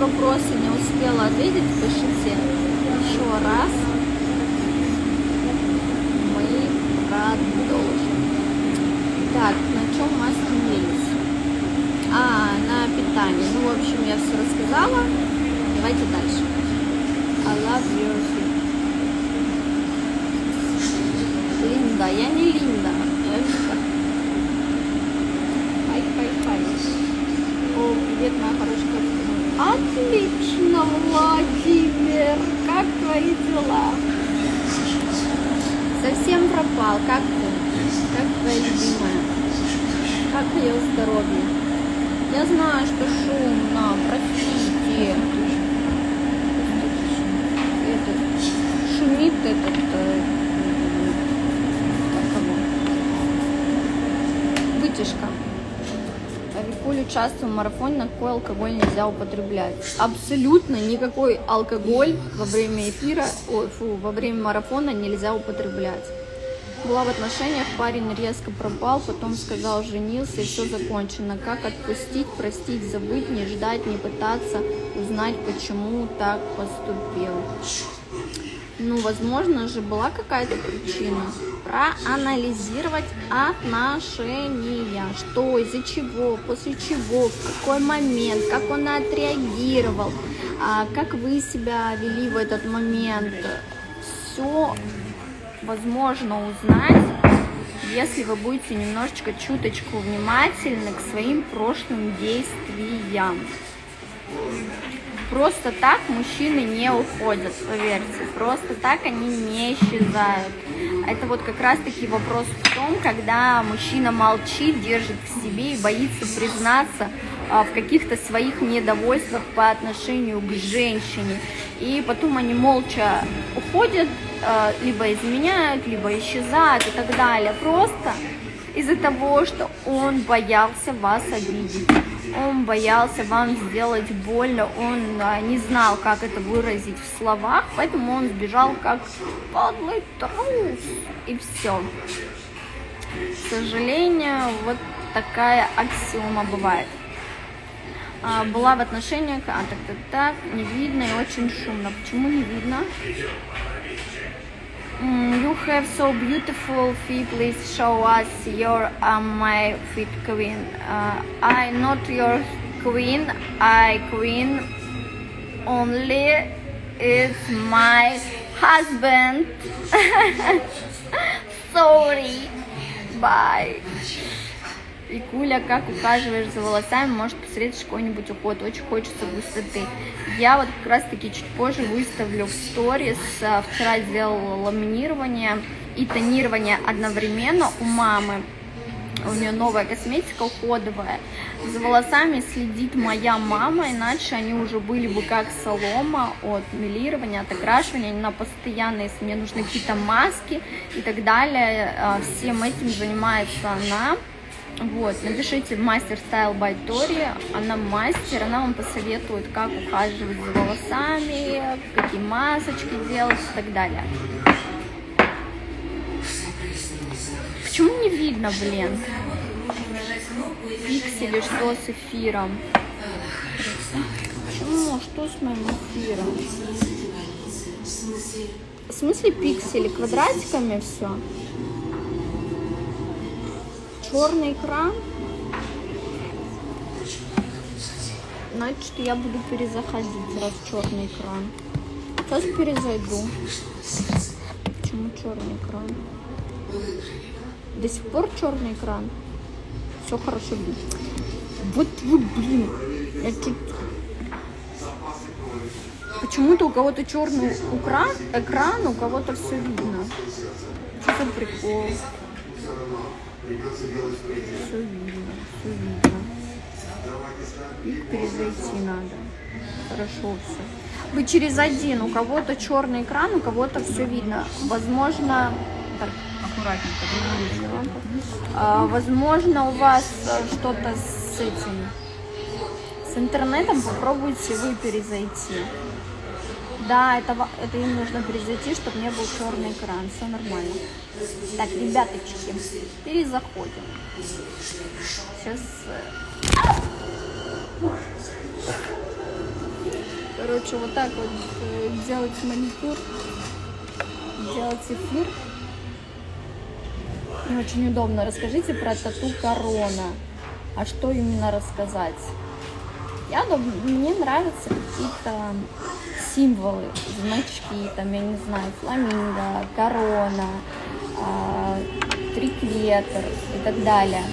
вопросы не успела ответить, пишите еще раз. Мы продолжим. Так, на чем мы остановились? На питании. Ну, в общем, я все рассказала. Давайте дальше. I love your feet. Линда. Я не Линда. Я Вика. Хай. О, привет, моя хорошая. Отлично, Владимир. Как твои дела? Совсем пропал. Как ты? Как твоя любимая? Как ее здоровье? Я знаю, что шумно. Простите. Шумит этот... вытяжка. Викуль участвует в марафоне, на какой алкоголь нельзя употреблять. Абсолютно никакой алкоголь во время эфира, во время марафона нельзя употреблять. Была в отношениях, парень резко пропал, потом сказал, женился и все закончено. Как отпустить, простить, забыть, не ждать, не пытаться узнать, почему так поступил. Ну, возможно же, была какая-то причина. Проанализировать отношения. Что, из-за чего, после чего, в какой момент, как он отреагировал, как вы себя вели в этот момент. Все возможно узнать, если вы будете немножечко, чуточку внимательны к своим прошлым действиям. Просто так мужчины не уходят, поверьте, просто так они не исчезают. Это вот как раз-таки вопрос в том, когда мужчина молчит, держит в себе и боится признаться в каких-то своих недовольствах по отношению к женщине. И потом они молча уходят, либо изменяют, либо исчезают и так далее. Просто из-за того, что он боялся вас обидеть. Он боялся вам сделать больно, он не знал, как это выразить в словах, поэтому он сбежал как подлый трус, и все. К сожалению, вот такая аксиома бывает. Была в отношениях, так, не видно и очень шумно. Почему не видно? You have so beautiful feet, please show us your my feet queen. I not your queen, I queen only is my husband. Sorry, bye. Викуля, как ухаживаешь за волосами, может посоветуешь какой-нибудь уход, очень хочется густоты. Я вот как раз таки чуть позже выставлю в сторис, вчера сделала ламинирование и тонирование одновременно у мамы. У нее новая косметика уходовая. За волосами следит моя мама, иначе они уже были бы как солома от мелирования, от окрашивания. Она постоянно, если мне нужны какие-то маски и так далее, всем этим занимается она. Вот, напишите мастер стайл by Tori, она мастер, она вам посоветует, как ухаживать за волосами, какие масочки делать и так далее. Почему не видно, блин? Пиксели, что с эфиром? Почему? Что с моим эфиром? В смысле пиксели? Квадратиками все? Черный экран, значит, я буду перезаходить, раз черный экран. Сейчас перезайду. Почему черный экран? До сих пор черный экран. Все хорошо видно. Вот вы, блин, я чуть... Почему-то у кого-то черный экран, у кого-то все видно. Что за прикол? Все видно, все видно. И перезайти надо. Хорошо все. Вы через один. У кого-то черный экран, у кого-то все видно. Возможно... Так, аккуратненько. Возможно, у вас что-то с этим... С интернетом. Попробуйте вы перезайти. Да, это им нужно перезайти, чтобы не был черный экран. Все нормально. Так, ребяточки, перезаходим. Сейчас... Короче, вот так вот делать маникюр, делать эфир. Очень удобно. Расскажите про тату корона. А что именно рассказать? Мне нравятся какие-то символы, значки, там, я не знаю, фламинго, корона, триклетр и так далее.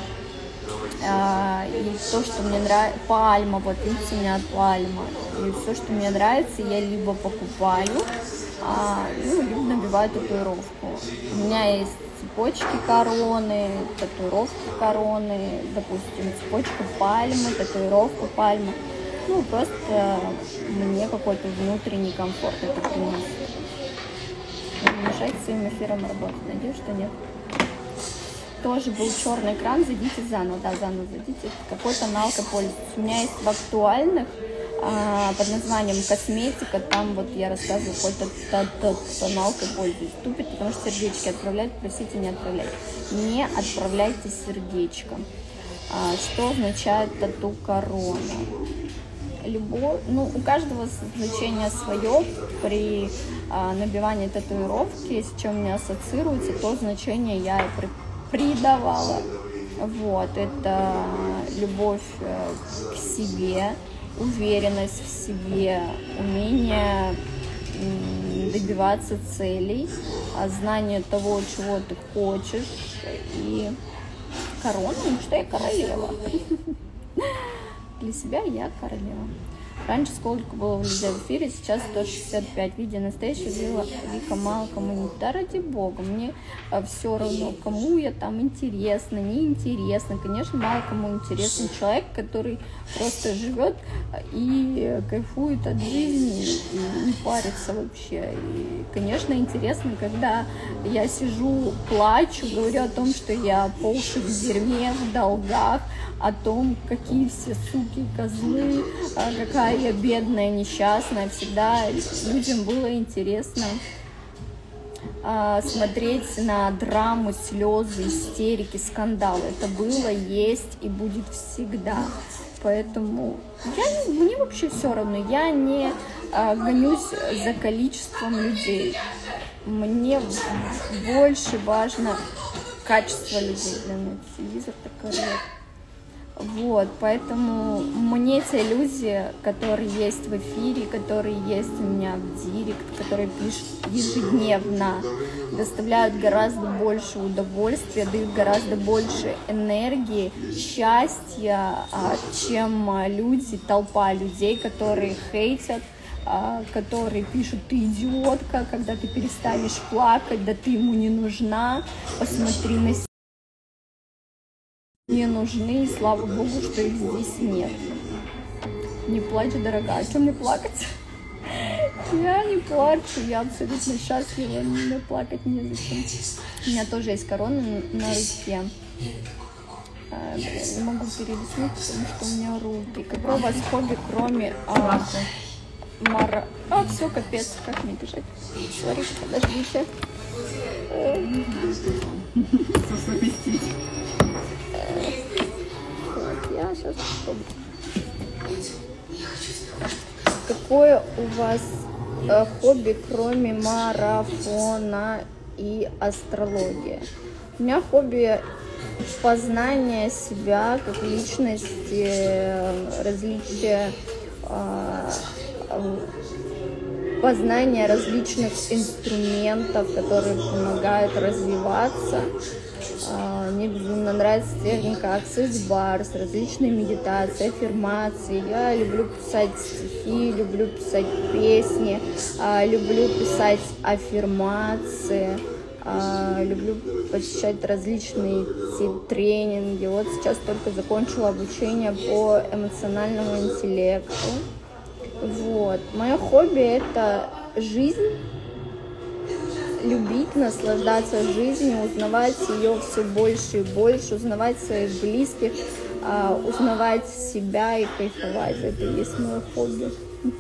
И то, что мне нравится, пальма, вот видите, у меня пальма. И все, что мне нравится, я либо покупаю, либо набиваю татуировку. У меня есть цепочки короны, татуировки короны, допустим, цепочка пальмы, татуировка пальмы. Ну, просто мне какой-то внутренний комфорт это приносит. Не мешать своим эфиром работать. Надеюсь, что нет. Тоже был черный экран, зайдите заново, да, заново зайдите. Какой тоналкой пользуйтесь. У меня есть в актуальных под названием косметика, там вот я рассказываю, какой-то тоналкой пользуюсь. Тупит, потому что сердечки отправляют, просите не отправлять. Не отправляйте сердечко. Что означает тату корона? Любовь, ну, у каждого значение свое. При набивании татуировки, с чем мне ассоциируется, то значение я и придавала. Вот, это любовь к себе, уверенность в себе, умение добиваться целей, знание того, чего ты хочешь, и корона, ну что я королева. Для себя я королева. Раньше сколько было людей в эфире, сейчас 165. Видео настоящее Вика мало кому не. Да ради бога, мне все равно, кому я там интересно, неинтересно. Конечно, мало кому интересен человек, который просто живет и кайфует от жизни и не парится вообще. И, конечно, интересно, когда я сижу, плачу, говорю о том, что я по уши в дерьме, в долгах, о том, какие все суки, козлы, какая я бедная, несчастная. Всегда людям было интересно смотреть на драму, слезы, истерики, скандалы. Это было, есть и будет всегда. Поэтому мне вообще все равно. Я не гонюсь за количеством людей. Мне больше важно качество людей. Телевизор так орёт. Вот, поэтому мне те люди, которые есть в эфире, которые есть у меня в директ, которые пишут ежедневно, доставляют гораздо больше удовольствия, дают гораздо больше энергии, счастья, чем люди, толпа людей, которые хейтят, которые пишут: ты идиотка, когда ты перестанешь плакать, да ты ему не нужна, посмотри на себя. Мне нужны, и слава богу, что их здесь нет. Не плачь, дорогая. А что мне плакать? Я не плачу, я абсолютно счастлива, мне плакать незачем. У меня тоже есть корона на руке. Не могу перелистнуть, потому что у меня руки. Какое у вас хобби, кроме все, капец, как мне бежать? Смотрите, подождите. Я сейчас попробую. Какое у вас хобби, кроме марафона и астрологии? У меня хобби познание себя как личности, различия, познание различных инструментов, которые помогают развиваться. Мне безумно нравится техника Access Bars, различные медитации, аффирмации. Я люблю писать стихи, люблю писать песни, люблю писать аффирмации, люблю посещать различные тренинги. Вот сейчас только закончила обучение по эмоциональному интеллекту. Вот. Мое хобби — это жизнь. Любить, наслаждаться жизнью, узнавать ее все больше и больше, узнавать своих близких, узнавать себя и кайфовать. Это и есть мое хобби.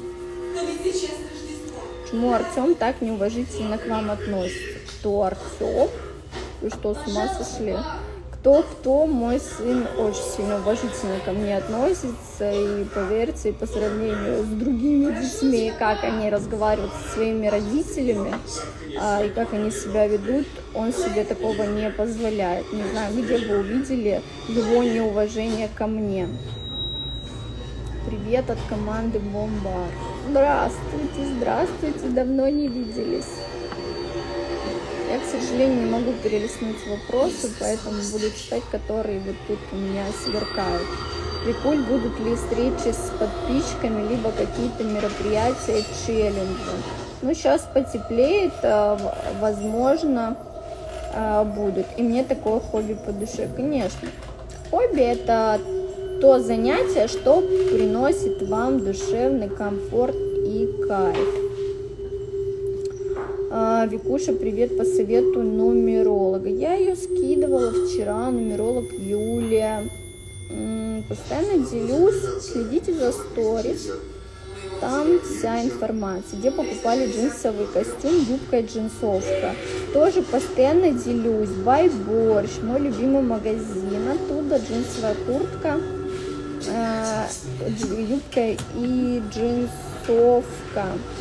Почему Артем так неуважительно к вам относится? Кто Артем? Вы что, с ума сошли? кто, мой сын очень сильно уважительно ко мне относится, и поверьте, по сравнению с другими детьми, как они разговаривают со своими родителями, и как они себя ведут, он себе такого не позволяет. Не знаю, где вы увидели его неуважение ко мне. Привет от команды Бомбар. Здравствуйте, здравствуйте, давно не виделись. Я, к сожалению, не могу перелистнуть вопросы, поэтому буду читать, которые вот тут у меня сверкают. Викуль, будут ли встречи с подписчиками, либо какие-то мероприятия, челленджи? Ну, сейчас потеплеет, возможно, будут. И мне такое хобби по душе, конечно. Хобби – это то занятие, что приносит вам душевный комфорт и кайф. Викуша, привет, по совету нумеролога. Я ее скидывала вчера, нумеролог Юлия. Постоянно делюсь, следите за сторис. Там вся информация, где покупали джинсовый костюм, юбка и джинсовка. Тоже постоянно делюсь. Бай Борщ, мой любимый магазин. Оттуда джинсовая куртка, юбка и джинсовка.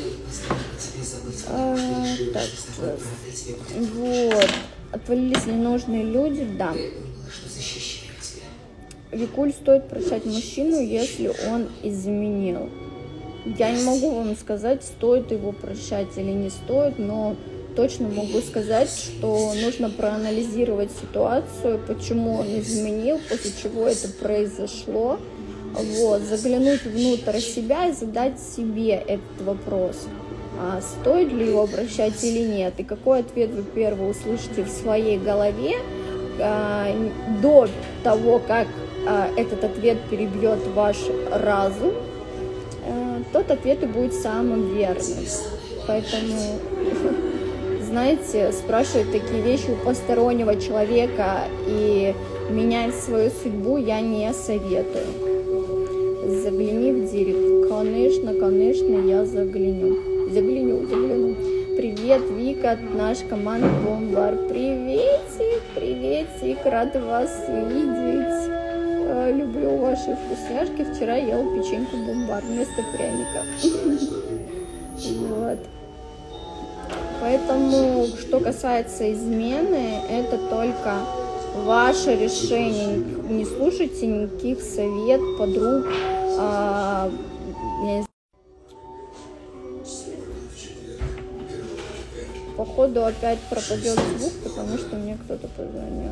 Так, вот. Отвалились ненужные люди, да. Викуль, стоит прощать мужчину, если он изменил. Я не могу вам сказать, стоит его прощать или не стоит, но точно могу сказать, что нужно проанализировать ситуацию, почему он изменил, после чего это произошло. Вот, заглянуть внутрь себя и задать себе этот вопрос. Стоит ли его обращать или нет, и какой ответ вы первый услышите в своей голове до того, как этот ответ перебьет ваш разум, тот ответ и будет самым верным. Поэтому, знаете, спрашивать такие вещи у постороннего человека и менять свою судьбу я не советую. Загляни в директ. Конечно, я загляну. Привет, Вика, от нашей команды Бомбар. Приветик, рада вас видеть. Люблю ваши вкусняшки. Вчера ела печеньку Бомбар вместо пряника. Вот. Поэтому, что касается измены, это только ваше решение. Не слушайте никаких советов, подруг. Походу опять пропадет звук, потому что мне кто-то позвонил.